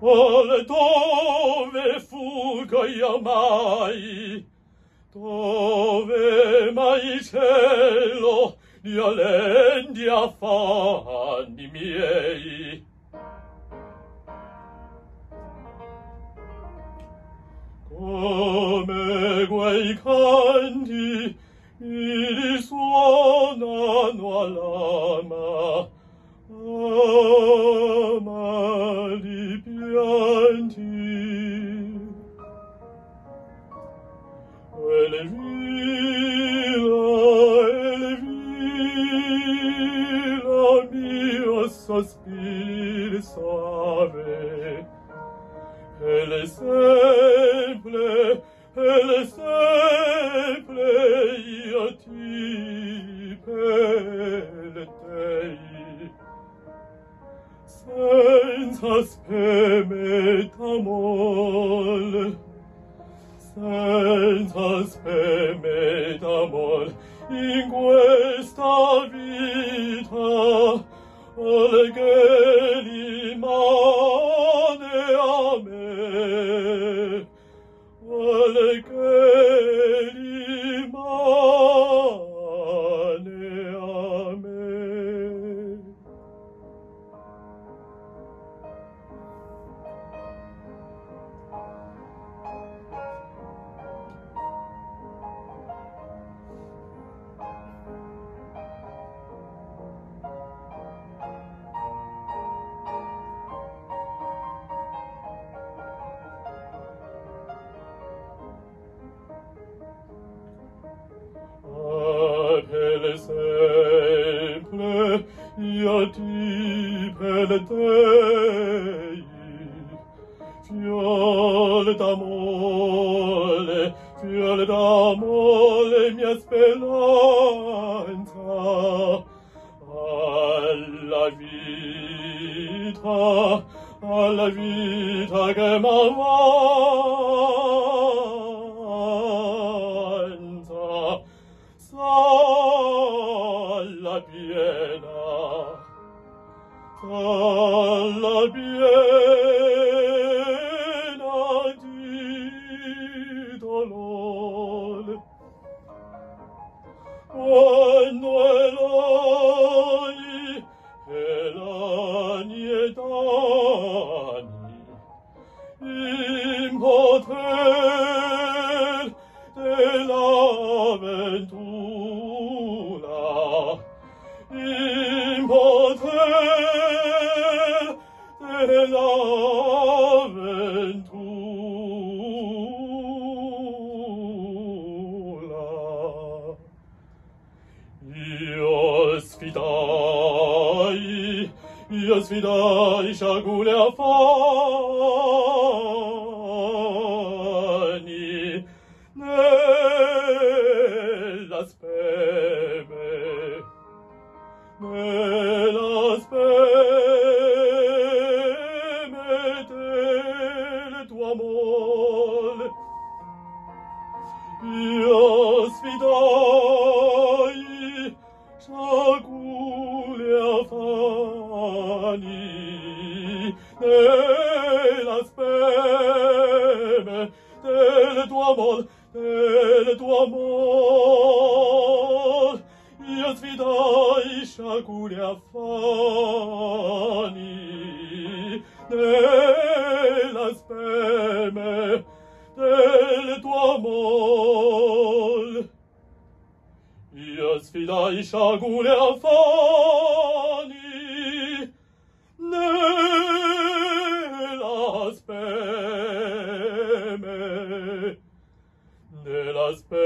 Ole dove fuggo io mai? Dove mai il cielo di alendi affanni miei? Come quei canti mi risuonano all'ama, amali pianti. E le vila mio sospir soave, e le sempre io ti pelletei, senza speme d'amor, senza speme d'amor, in questa vita, ole che rimane a me, ole che rimane a me. Per sempre io ti pelletei, fiole d'amore mia speranza, alla vita che m'avanza, alla piena di dolor. Quando eloi e l'anni ed anni impoter dell'avventura, impoter dell'avventura. Io sfidai sciagure affanni nella speme del tuo amor. Io sfidai sciagure affanni nella speme del tuo amor, io sfidai sciagure affanni nella speme del tuo amor. Io sfidai sciagure affanni nella speme